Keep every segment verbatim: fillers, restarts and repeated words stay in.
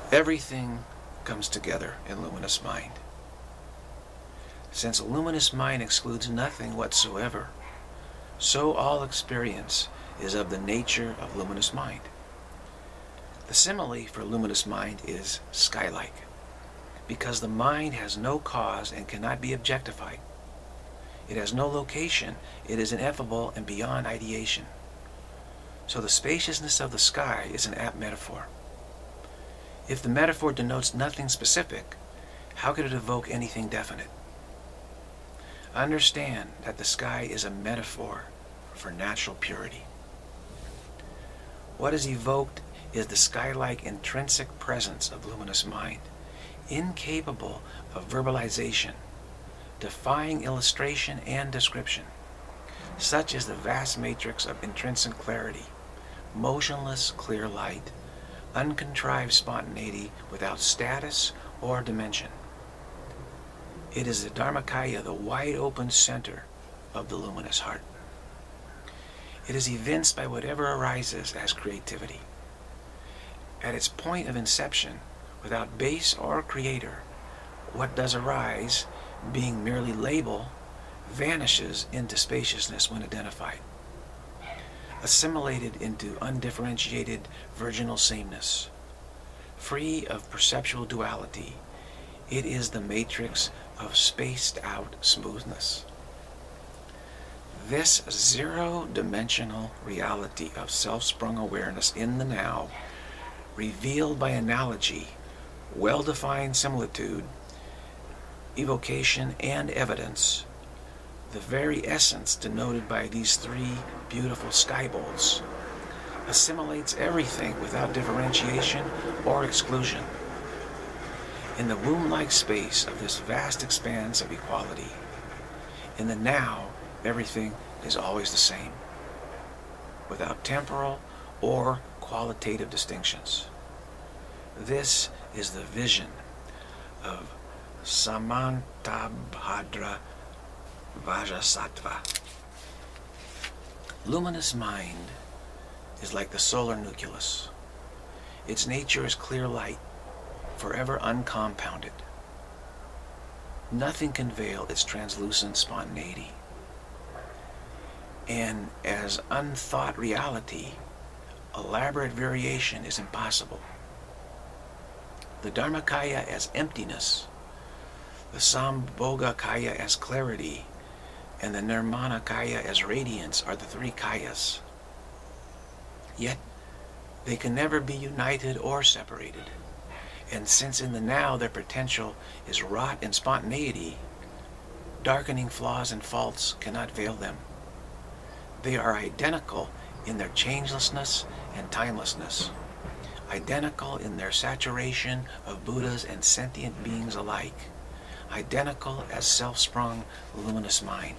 Everything comes together in luminous mind. Since luminous mind excludes nothing whatsoever, so all experience is of the nature of luminous mind. The simile for luminous mind is sky-like, because the mind has no cause and cannot be objectified. It has no location, it is ineffable and beyond ideation. So the spaciousness of the sky is an apt metaphor. If the metaphor denotes nothing specific, how could it evoke anything definite? Understand that the sky is a metaphor for natural purity. What is evoked is the sky-like intrinsic presence of luminous mind, incapable of verbalization, defying illustration and description. Such is the vast matrix of intrinsic clarity, motionless, clear light, uncontrived spontaneity without status or dimension. It is the Dharmakaya, the wide-open center of the luminous heart. It is evinced by whatever arises as creativity. At its point of inception, without base or creator, what does arise, being merely label, vanishes into spaciousness when identified, assimilated into undifferentiated virginal sameness. Free of perceptual duality, it is the matrix of spaced-out smoothness. This zero-dimensional reality of self-sprung awareness in the now, revealed by analogy, well-defined similitude, evocation, and evidence, the very essence denoted by these three beautiful sky bolts, assimilates everything without differentiation or exclusion. In the womb-like space of this vast expanse of equality, in the now, everything is always the same, without temporal or qualitative distinctions. This is the vision of Samantabhadra Vajasattva. Luminous mind is like the solar nucleus. Its nature is clear light, forever uncompounded. Nothing can veil its translucent spontaneity. And as unthought reality, elaborate variation is impossible. The Dharmakaya as emptiness, the Sambhogakaya as clarity, and the Nirmanakaya as radiance are the three kayas. Yet, they can never be united or separated. And since in the now their potential is wrought in spontaneity, darkening flaws and faults cannot veil them. They are identical in their changelessness and timelessness, identical in their saturation of Buddhas and sentient beings alike, identical as self-sprung luminous mind.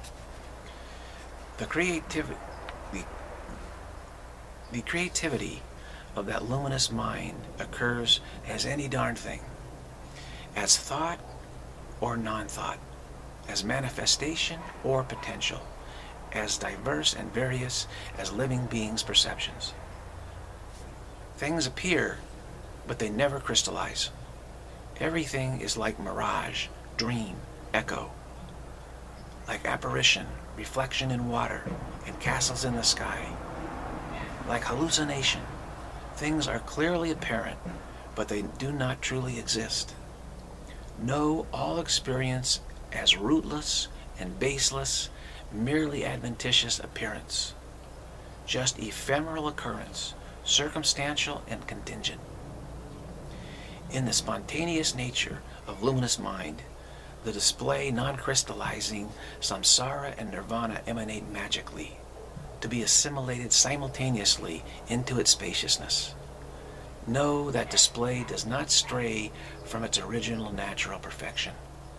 The creativity, the, the creativity of that luminous mind occurs as any darn thing, as thought or non-thought, as manifestation or potential, as diverse and various as living beings' perceptions. Things appear, but they never crystallize. Everything is like mirage, dream, echo, like apparition, reflection in water, and castles in the sky. Like hallucination, things are clearly apparent, but they do not truly exist. Know all experience as rootless and baseless, merely adventitious appearance, just ephemeral occurrence, circumstantial and contingent. In the spontaneous nature of luminous mind, the display non-crystallizing samsara and nirvana emanate magically, to be assimilated simultaneously into its spaciousness. Know that display does not stray from its original natural perfection.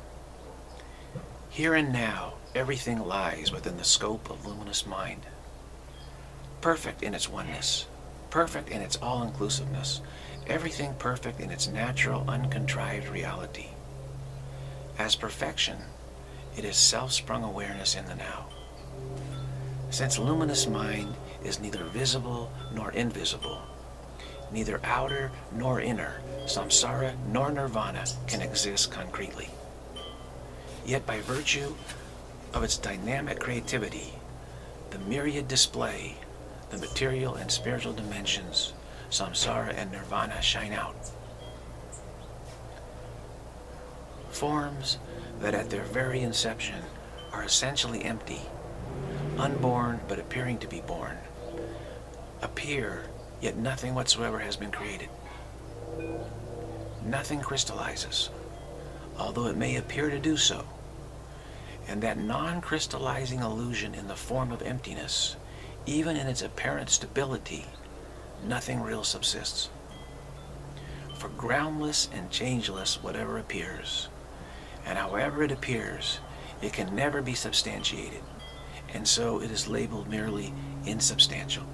Here and now, everything lies within the scope of luminous mind. Perfect in its oneness, perfect in its all-inclusiveness, everything perfect in its natural, uncontrived reality. As perfection, it is self-sprung awareness in the now. Since luminous mind is neither visible nor invisible, neither outer nor inner, samsara nor nirvana can exist concretely. Yet by virtue of its dynamic creativity, the myriad display, the material and spiritual dimensions, samsara and nirvana shine out. Forms that at their very inception are essentially empty, unborn but appearing to be born, appear, yet nothing whatsoever has been created. Nothing crystallizes, although it may appear to do so. And that non-crystallizing illusion in the form of emptiness, even in its apparent stability, nothing real subsists. For groundless and changeless whatever appears, and however it appears, it can never be substantiated, and so it is labeled merely insubstantial.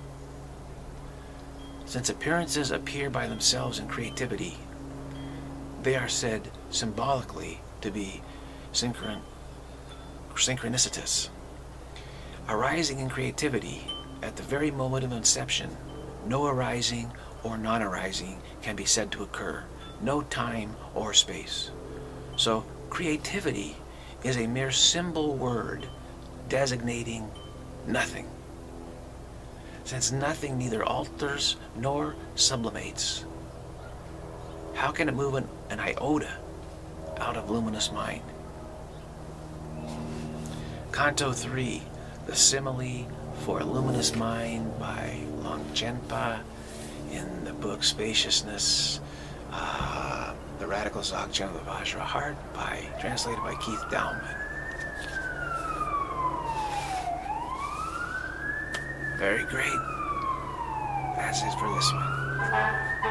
Since appearances appear by themselves in creativity, they are said symbolically to be synchron synchronicitous. Arising in creativity, at the very moment of inception, no arising or non-arising can be said to occur, no time or space. So creativity is a mere symbol word designating nothing. Since nothing neither alters nor sublimates, how can it move an, an iota out of luminous mind? Canto three, the Simile for a Luminous Mind by Longchenpa, in the book Spaciousness, uh, The Radical Dzogchen of the Vajra Heart, by, translated by Keith Dowman. Very great. That's it for this one.